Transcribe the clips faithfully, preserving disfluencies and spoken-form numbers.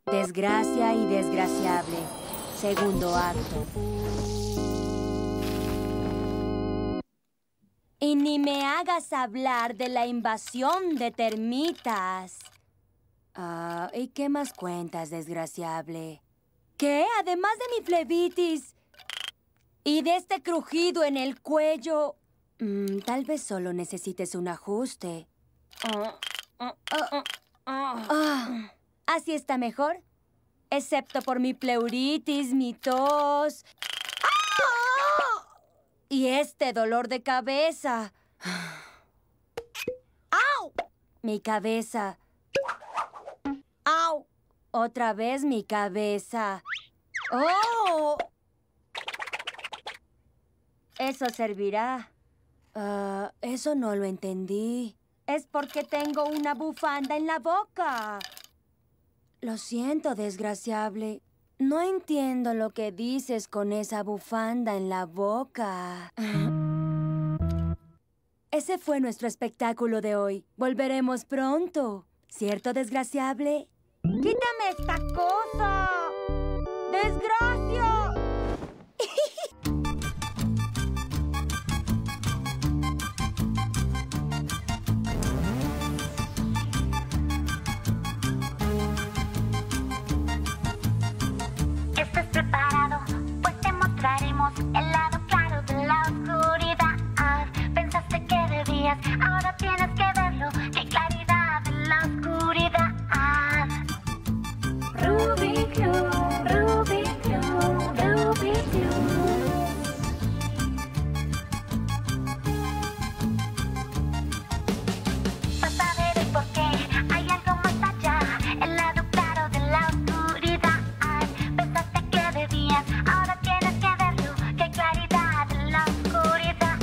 Desgracia y desgraciable. Segundo acto. Y ni me hagas hablar de la invasión de termitas. Ah, ¿y qué más cuentas, desgraciable? ¿Qué? Además de mi flebitis y de este crujido en el cuello, mm, tal vez solo necesites un ajuste. Ah, ah, ah, ah, ah. ¿Así está mejor? Excepto por mi pleuritis, mi tos ¡ah! y este dolor de cabeza. ¡Au! Mi cabeza. ¡Au! Otra vez mi cabeza. ¡Oh! Eso servirá. Uh, eso no lo entendí. Es porque tengo una bufanda en la boca. Lo siento, desgraciable. No entiendo lo que dices con esa bufanda en la boca. Ese fue nuestro espectáculo de hoy. Volveremos pronto. ¿Cierto, desgraciable? ¡Quítame esta cosa! ¡Desgracia! ¿Estás preparado? Pues te mostraremos el lado claro de la oscuridad. Pensaste que debías, ahora tienes que verlo. ¡Qué claridad de la oscuridad! Rubik Cube, Rubik Cube, Rubik Cube. Vas a ver el porqué, hay algo más allá, el lado claro de la oscuridad. Pensaste que debías, ahora tienes que verlo, qué claridad de la oscuridad.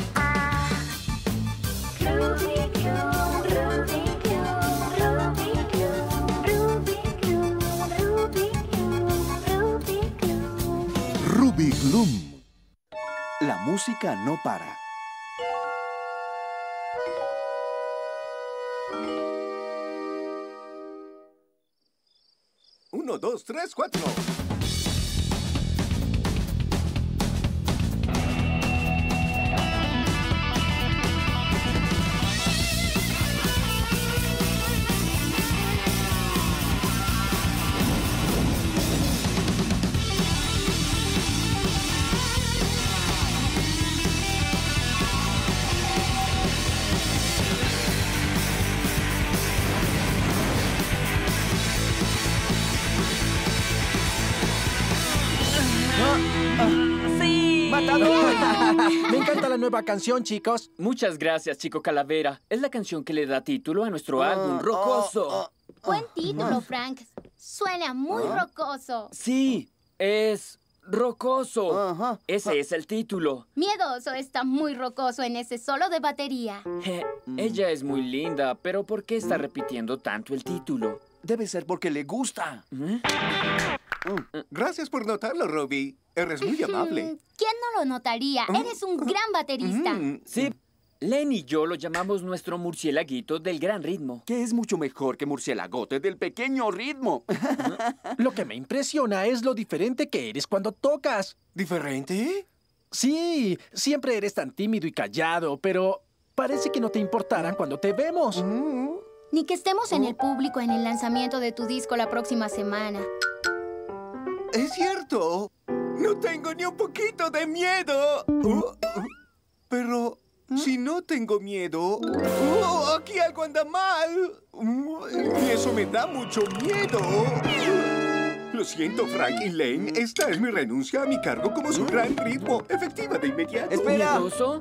Rubik Cube, Rubik Cube, Rubik Cube, Rubik Cube, Rubik Cube. Rubik Loom. La música no para. Uno, dos, tres, cuatro. ¡Sí! ¡Matador! Me encanta la nueva canción, chicos. Muchas gracias, Chico Calavera. Es la canción que le da título a nuestro álbum rocoso. Buen título, Frank. Suena muy rocoso. Sí, es rocoso. Ese es el título. Miedoso está muy rocoso en ese solo de batería. Je, ella es muy linda, pero ¿por qué está repitiendo tanto el título? Debe ser porque le gusta. ¿Eh? Gracias por notarlo, Robbie. Eres muy amable. ¿Quién no lo notaría? Eres un gran baterista. Sí, Len y yo lo llamamos nuestro murciélaguito del gran ritmo. Que es mucho mejor que murciélagote del pequeño ritmo. Lo que me impresiona es lo diferente que eres cuando tocas. ¿Diferente? Sí, siempre eres tan tímido y callado, pero parece que no te importará cuando te vemos. Mm. Ni que estemos en el público en el lanzamiento de tu disco la próxima semana. Es cierto. No tengo ni un poquito de miedo. Uh, uh, pero si no tengo miedo, uh, aquí algo anda mal. Uh, y eso me da mucho miedo. Lo siento, Frank y Lane. Esta es mi renuncia a mi cargo como su gran ritmo. Efectiva de inmediato. ¡Espera! ¿Miedoso?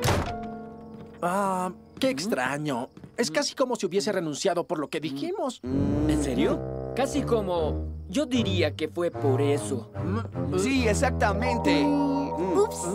Ah, qué extraño. Es casi como si hubiese renunciado por lo que dijimos. ¿En serio? Casi como... Yo diría que fue por eso. Sí, exactamente. Ups.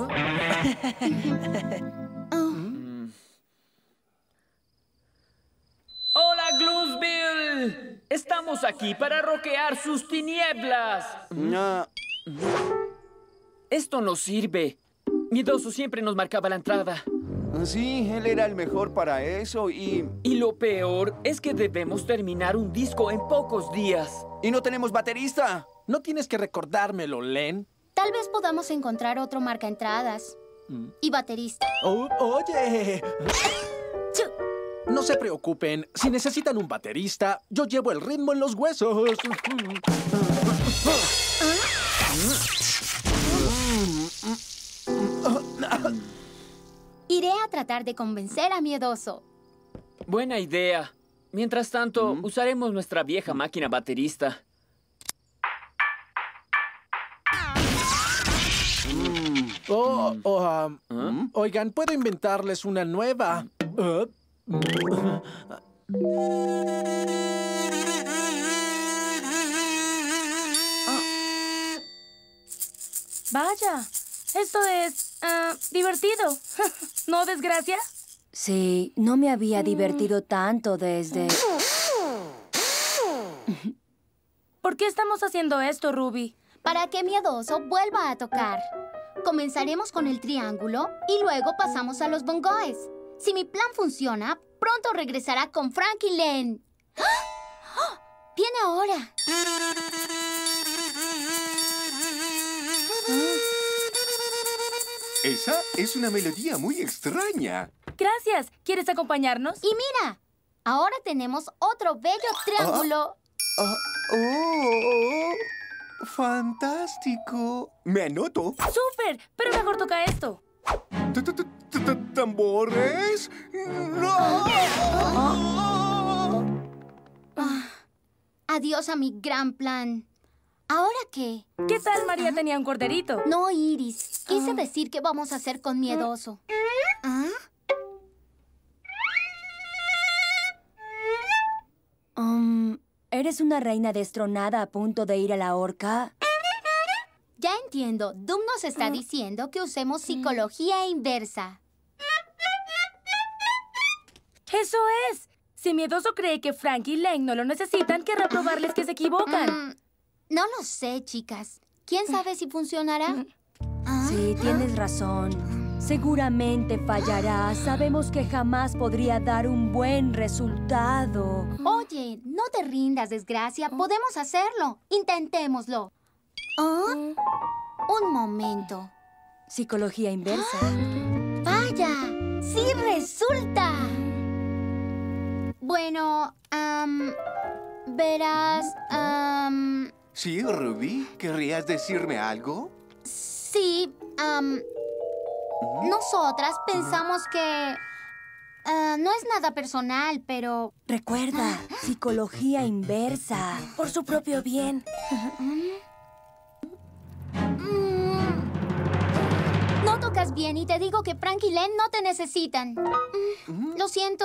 ¡Hola, Gloomsville! Estamos aquí para rockear sus tinieblas. No. Esto no sirve. Miedoso siempre nos marcaba la entrada. Sí, él era el mejor para eso y... Y lo peor es que debemos terminar un disco en pocos días. ¡Y no tenemos baterista! No tienes que recordármelo, Len. Tal vez podamos encontrar otro marcaentradas. Mm. Y baterista. Oh, oye. No se preocupen. Si necesitan un baterista, yo llevo el ritmo en los huesos. Iré a tratar de convencer a Miedoso. Buena idea. Mientras tanto, usaremos nuestra vieja máquina baterista. Oh, oh, um, ¿Ah? Oigan, ¿puedo inventarles una nueva? Uh, Vaya, esto es ah, divertido. ¿No, desgracia? Sí, no me había divertido tanto desde... ¿Por qué estamos haciendo esto, Ruby? Para que Miedoso vuelva a tocar. Comenzaremos con el triángulo y luego pasamos a los bongoes. Si mi plan funciona, pronto regresará con Frank y Len. ¡Ah! ¡Ah! ¡Viene ahora! Esa es una melodía muy extraña. Gracias. ¿Quieres acompañarnos? Y mira, ahora tenemos otro bello triángulo. Ah, oh, fantástico. Me anoto. ¡Súper! Pero mejor toca esto. T- t- t- t- ¿Tambores? ¡No! Adiós a mi gran plan. ¿Ahora qué? ¿Qué tal María tenía un corderito? No, Iris. Quise decir qué vamos a hacer con Miedoso. ¿Ah? Um, ¿Eres una reina destronada a punto de ir a la horca? Ya entiendo. Doom nos está diciendo que usemos psicología inversa. ¡Eso es! Si Miedoso cree que Frank y Len no lo necesitan, querrá probarles que se equivocan. Mm, no lo sé, chicas. ¿Quién sabe si funcionará? ¿Ah? Sí, tienes razón. Seguramente fallará. Sabemos que jamás podría dar un buen resultado. Oye, no te rindas, desgracia. Podemos hacerlo. Intentémoslo. ¿Ah? Un momento. Psicología inversa. ¡Vaya! ¡Sí resulta! Bueno, am, verás, am, Sí, Ruby, ¿querrías decirme algo? sí, am, nosotras pensamos que ah, no es nada personal, pero Recuerda, psicología inversa. Por su propio bien. mm, no tocas bien y te digo que Frank y Len no te necesitan. Mm, Lo siento.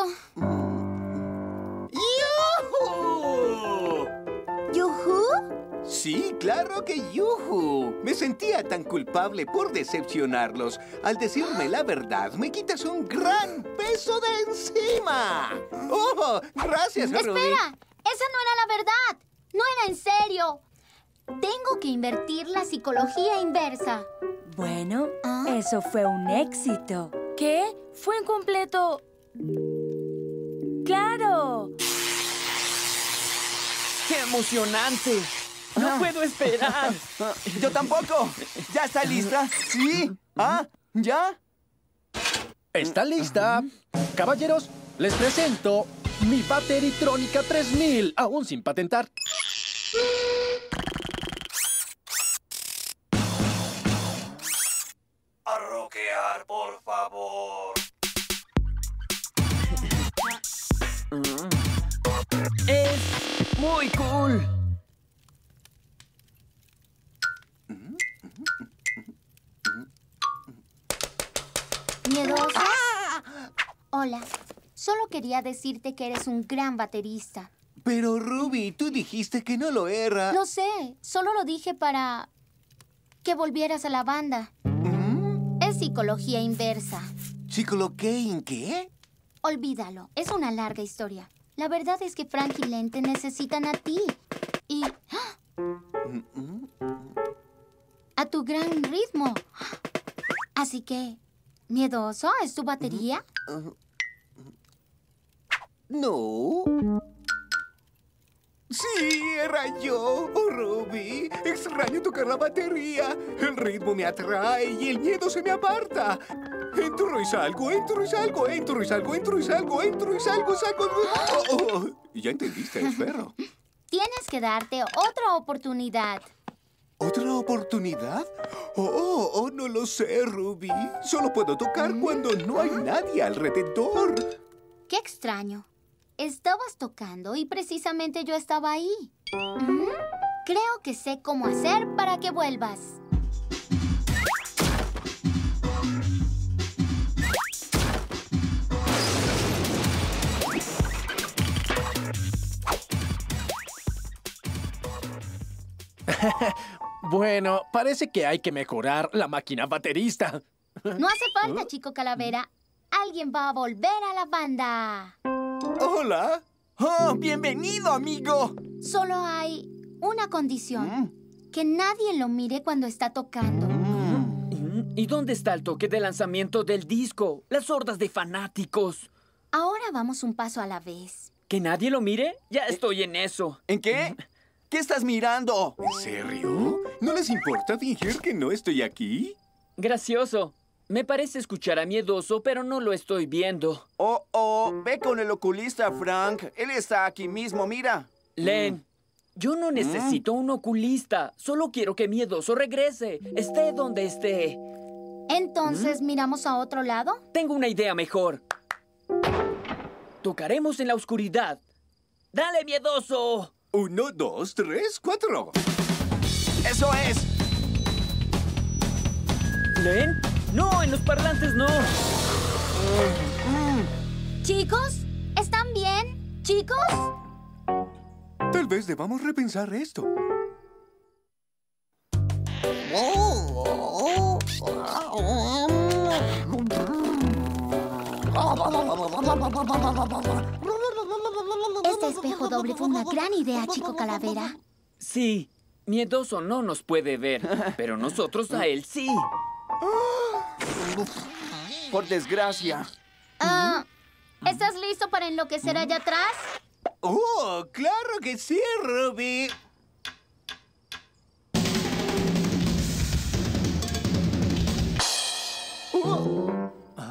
¡Yujú! ¿Yujú? Sí, claro que yujú. Me sentía tan culpable por decepcionarlos. Al decirme la verdad, me quitas un gran peso de encima. ¡Oh! Gracias, Ruby. ¡Espera! ¡Esa no era la verdad! ¡No era en serio! Tengo que invertir la psicología inversa. Bueno, ¿Ah? eso fue un éxito. ¿Qué? Fue un completo... ¡Claro! ¡Qué emocionante! ¡No puedo esperar! Yo tampoco. ¿Ya está lista? ¿Sí? ¿Ah? ¿Ya? ¿Está lista? Caballeros, les presento mi Bateritrónica tres mil, aún sin patentar. A rockear, por favor. ¡Es muy cool! ¿Miedoso? Hola. Solo quería decirte que eres un gran baterista. Pero, Ruby, tú dijiste que no lo era. Lo sé. Solo lo dije para que volvieras a la banda. ¿Mm? Es psicología inversa. ¿Psicoloqué en qué? Olvídalo. Es una larga historia. La verdad es que Frank y Len te necesitan a ti. Y... a tu gran ritmo. Así que Miedoso, ¿es tu batería? No. Sí, era yo, oh, Ruby. Extraño tocar la batería. El ritmo me atrae y el miedo se me aparta. Entro y salgo, entro y salgo, entro y salgo, entro y salgo, entro y salgo, salgo. Oh, oh. Ya entendiste, espero. Tienes que darte otra oportunidad. ¿Otra oportunidad? Oh, oh, oh, no lo sé, Ruby. Solo puedo tocar cuando no hay nadie alrededor. Qué extraño. Estabas tocando y precisamente yo estaba ahí. ¿Mm? Creo que sé cómo hacer para que vuelvas. Bueno, parece que hay que mejorar la máquina baterista. No hace falta, chico calavera. Alguien va a volver a la banda. Hola. ¡Oh, bienvenido, amigo! Solo hay una condición. Que nadie lo mire cuando está tocando. ¿Y dónde está el toque de lanzamiento del disco? Las hordas de fanáticos. Ahora vamos un paso a la vez. ¿Que nadie lo mire? Ya estoy en eso. ¿En qué? ¿Qué estás mirando? ¿En serio? ¿No les importa fingir que no estoy aquí? Gracioso. Me parece escuchar a Miedoso, pero no lo estoy viendo. Oh, oh, ve con el oculista, Frank. Él está aquí mismo, mira. Len, yo no necesito un oculista. Solo quiero que Miedoso regrese. Esté donde esté. Entonces, ¿miramos a otro lado? Tengo una idea mejor. Tocaremos en la oscuridad. ¡Dale, Miedoso! Uno, dos, tres, cuatro. ¡Eso es! ¿Len? ¡No! ¡En los parlantes no! ¿Chicos? ¿Están bien? ¿Chicos? Tal vez debamos repensar esto. Este espejo doble fue una gran idea, chico calavera. Sí, Miedoso no nos puede ver, pero nosotros a él sí. Por desgracia. Ah, ¿estás listo para enloquecer allá atrás? ¡Oh, claro que sí, Ruby! Oh.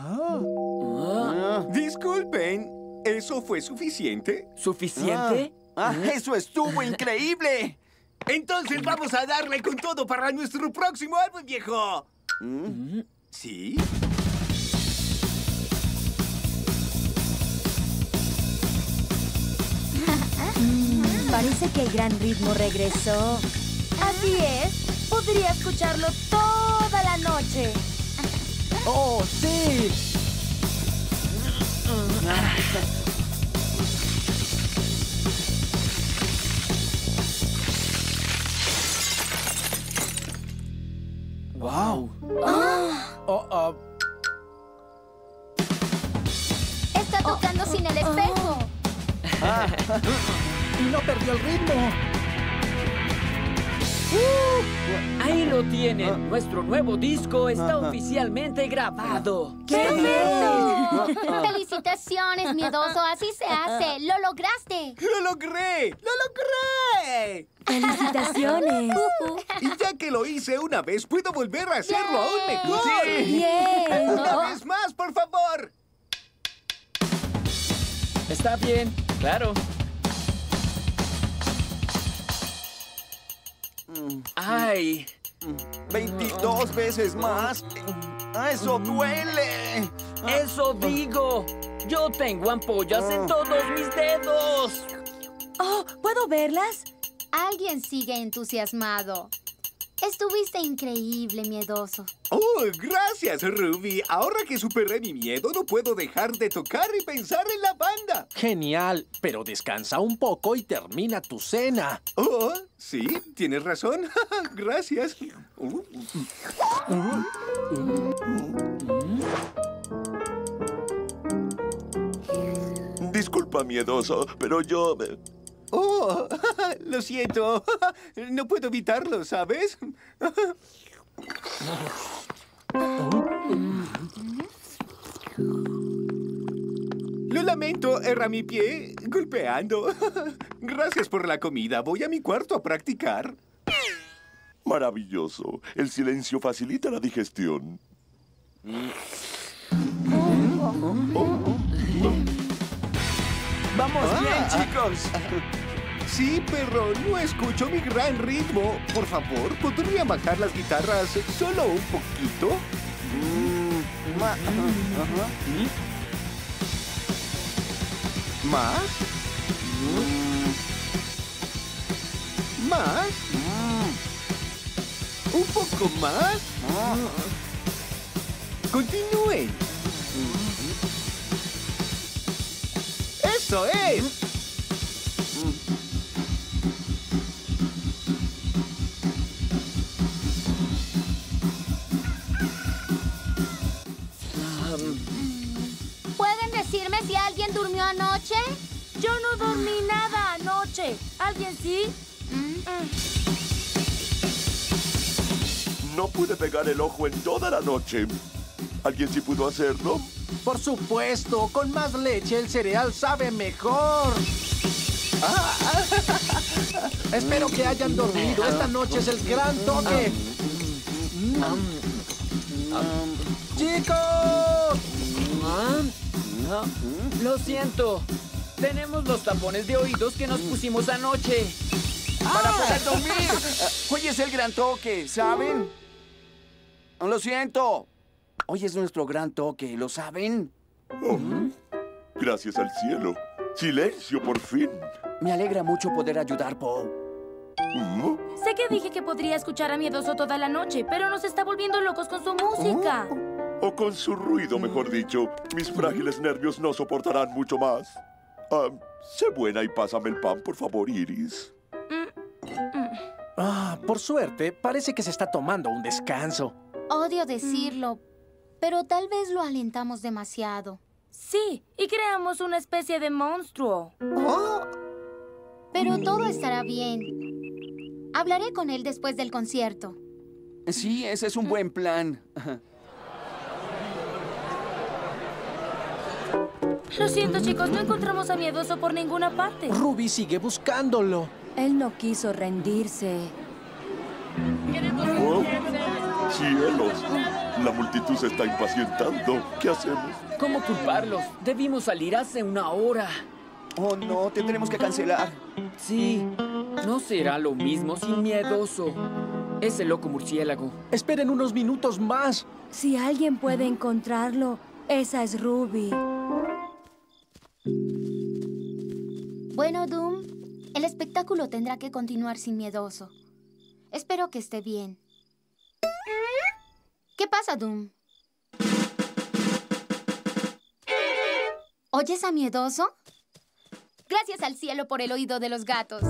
Ah, Disculpen, ¿eso fue suficiente? ¿Suficiente? Ah, ¡eso estuvo increíble! Entonces vamos a darle con todo para nuestro próximo álbum, viejo. ¿Sí? Parece que el gran ritmo regresó. Así es. Podría escucharlo toda la noche. ¡Oh, sí! ¡Wow! Oh, oh. Está tocando sin el espejo. Y no perdió el ritmo. Ahí lo tienen. Nuestro nuevo disco está oficialmente grabado. ¡Qué bien! ¡Felicitaciones, Miedoso! ¡Así se hace! ¡Lo lograste! ¡Lo logré! ¡Lo logré! ¡Felicitaciones! Y ya que lo hice una vez, puedo volver a hacerlo aún mejor. ¡Bien! ¡Una Oh, vez más, por favor! Está bien, claro. ¡Ay! veintidós veces más. ¡Ah, eso duele! ¡Eso digo! Yo tengo ampollas en todos mis dedos. oh, ¿puedo verlas? Alguien sigue entusiasmado. Estuviste increíble, Miedoso. ¡Oh, gracias, Ruby! Ahora que superé mi miedo, no puedo dejar de tocar y pensar en la banda. Genial, pero descansa un poco y termina tu cena. Oh, sí, tienes razón. Gracias. Disculpa, Miedoso, pero yo... Oh, lo siento. No puedo evitarlo, ¿sabes? Lo lamento, erra mi pie golpeando. Gracias por la comida. Voy a mi cuarto a practicar. Maravilloso. El silencio facilita la digestión. ¡Vamos Ah. bien, chicos! Sí, pero no escucho mi gran ritmo. Por favor, ¿podría bajar las guitarras solo un poquito? Mm, ma- ajá. ¿Más? ¿Más? ¿Un poco más? Continúen. ¡Eso es! ¿Pueden decirme si alguien durmió anoche? Yo no dormí nada anoche. ¿Alguien sí? No pude pegar el ojo en toda la noche. ¿Alguien sí pudo hacerlo? Por supuesto, con más leche el cereal sabe mejor. Ah, Espero que hayan dormido. Esta noche es el gran toque. ¡Chicos! Lo siento. Tenemos los tapones de oídos que nos pusimos anoche. ¡Para poder dormir! Hoy es el gran toque, ¿saben? Lo siento. Hoy es nuestro gran toque, ¿lo saben? Oh, gracias al cielo. Silencio, por fin. Me alegra mucho poder ayudar, Paul. ¿Mm? Sé que dije que podría escuchar a Miedoso toda la noche, pero nos está volviendo locos con su música. O con su ruido, mejor dicho. Mis frágiles nervios no soportarán mucho más. Ah, sé buena y pásame el pan, por favor, Iris. Ah, por suerte, parece que se está tomando un descanso. Odio decirlo, pero tal vez lo alentamos demasiado. Sí, y creamos una especie de monstruo. Pero todo estará bien. Hablaré con él después del concierto. Sí, ese es un buen plan. Lo siento, chicos, no encontramos a Miedoso por ninguna parte. Ruby sigue buscándolo. Él no quiso rendirse. Oh, cielos. La multitud se está impacientando. ¿Qué hacemos? ¿Cómo culparlos? Debimos salir hace una hora. Oh, no, tendremos que cancelar. Sí, no será lo mismo sin Miedoso. Ese loco murciélago. Esperen unos minutos más. Si alguien puede encontrarlo, esa es Ruby. Bueno, Doom, el espectáculo tendrá que continuar sin Miedoso. Espero que esté bien. ¿Qué pasa, Doom? ¿Oyes a Miedoso? Gracias al cielo por el oído de los gatos.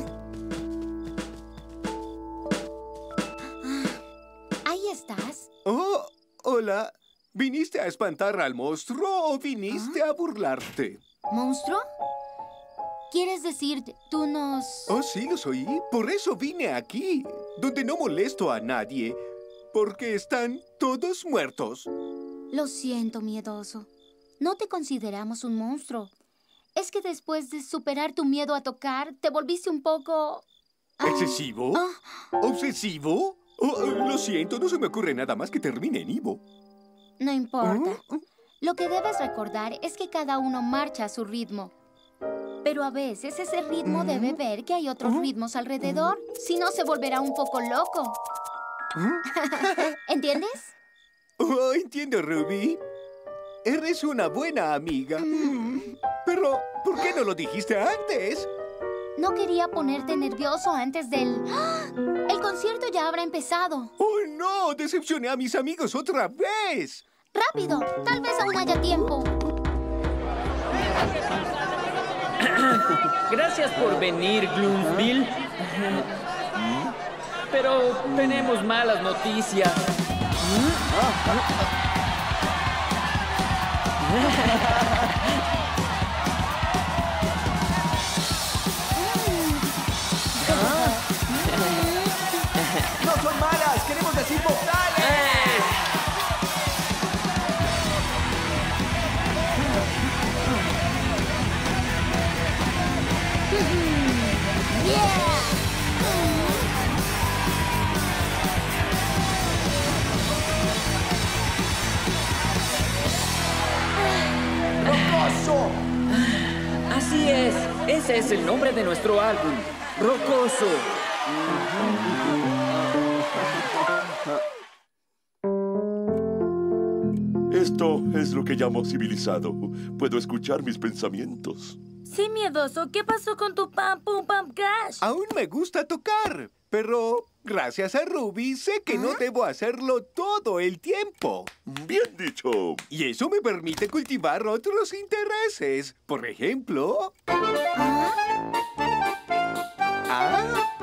¿Ahí estás? Oh, hola. ¿Viniste a espantar al monstruo o viniste a burlarte? ¿Monstruo? ¿Quieres decir, tú nos...? Oh, sí, los oí. Por eso vine aquí, donde no molesto a nadie, porque están todos muertos. Lo siento, Miedoso. No te consideramos un monstruo. Es que después de superar tu miedo a tocar, te volviste un poco... ¿Excesivo? Ah. ¿Obsesivo? Oh, lo siento, no se me ocurre nada más que termine en Ivo. No importa. Lo que debes recordar es que cada uno marcha a su ritmo. Pero a veces ese ritmo debe ver que hay otros ritmos alrededor. Si no, se volverá un poco loco. ¿Entiendes? Oh, entiendo, Ruby. Eres una buena amiga. Pero, ¿por qué no lo dijiste antes? No quería ponerte nervioso antes del... ¡Ah! El concierto ya habrá empezado. ¡Oh, no! ¡Decepcioné a mis amigos otra vez! ¡Rápido! Tal vez aún haya tiempo. Gracias por venir, Gloomsville. Pero tenemos malas noticias. ¡No son malas! ¡Queremos decir vocales! ¡Rocoso! Así es. Ese es el nombre de nuestro álbum. Rocoso. Esto es lo que llamo civilizado. Puedo escuchar mis pensamientos. Sí, miedoso. ¿Qué pasó con tu Pam Pum Pam Crash? Aún me gusta tocar, pero gracias a Ruby sé que no debo hacerlo todo el tiempo. Bien dicho. Y eso me permite cultivar otros intereses. Por ejemplo... ¿Ah?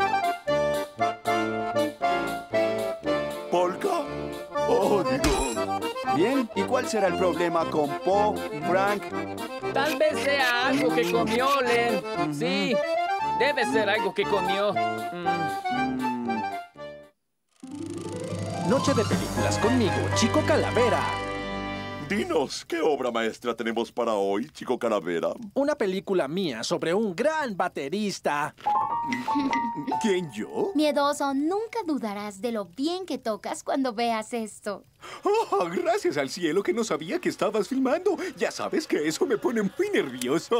¿Polka? ¡Oh, Dios! Bien, ¿y cuál será el problema con Po, Frank? Tal vez sea algo que comió, Len. Sí, debe ser algo que comió. Mm. Noche de películas conmigo, Chico Calavera. Dinos, ¿qué obra maestra tenemos para hoy, Chico Calavera? Una película mía sobre un gran baterista. ¿Quién, yo? Miedoso, nunca dudarás de lo bien que tocas cuando veas esto. Oh, gracias al cielo que no sabía que estabas filmando. Ya sabes que eso me pone muy nervioso.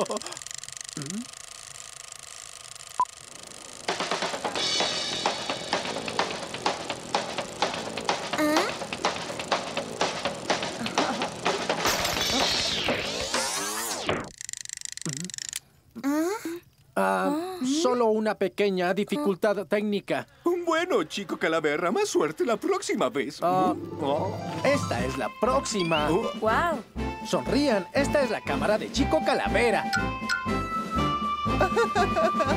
Ah, solo una pequeña dificultad técnica. Bueno, Chico Calavera, más suerte la próxima vez. Ah, Oh. esta es la próxima. Oh. ¡Guau! Sonrían, esta es la cámara de Chico Calavera.